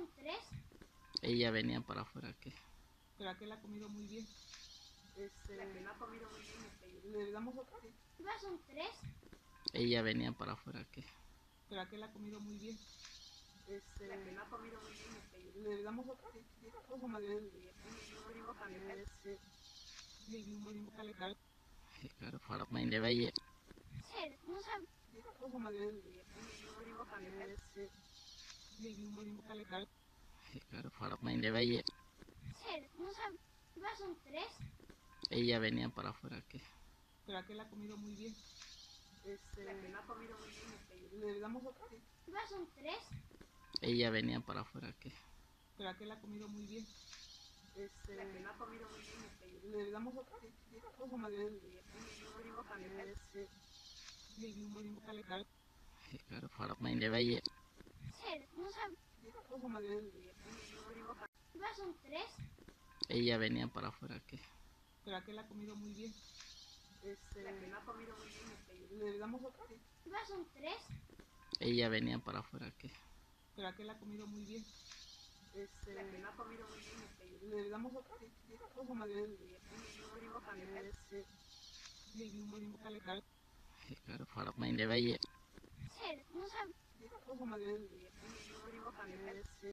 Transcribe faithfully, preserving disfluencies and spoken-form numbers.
son tres. Ella venía para afuera, ¿qué? ¿Será que la ha comido muy bien? Este, La que no ha comido muy bien es ella. ¿le damos otra? Ya son tres. Ella venía para afuera, ¿qué? ¿Será que la ha comido muy bien? Este, La que no ha comido muy bien es ella. ¿le damos otra? Ojo, más bien, este, sí, muy bien, dale, dale. Claro, para main de Valle. Ser, no sabe. Ojo, más bien, este, sí, muy bien, dale, dale. Claro, para main de Valle. Ser, no sabe. Ya son tres. Ella venía para afuera, ¿qué? ¿Será que la ha comido muy bien? Este, La que no ha comido muy bien es ella. ¿le damos otra? Ya son tres. Ella venía para afuera, ¿qué? ¿Será que la ha comido muy bien? Este, La que no ha comido muy bien es ella. ¿le damos otra? Ojo, más bien, este, sí, muy bien, dale, dale. Claro, para main de Valle. Ser, no sabe. Ojo, más bien, Ya son tres. Ella venía para afuera, ¿qué? ¿será que la ha comido muy bien? Este, La que no ha comido muy bien es ella. ¿le damos otra? Ya son tres. Ella venía para afuera, ¿qué? ¿será que la ha comido muy bien? Este, La que no ha comido muy bien es ella. ¿le damos otra? Ojo, más bien, este, sí, muy bien, dale, dale. Claro, para main de Valle. Ser, no sabe. Ojo, más bien, este,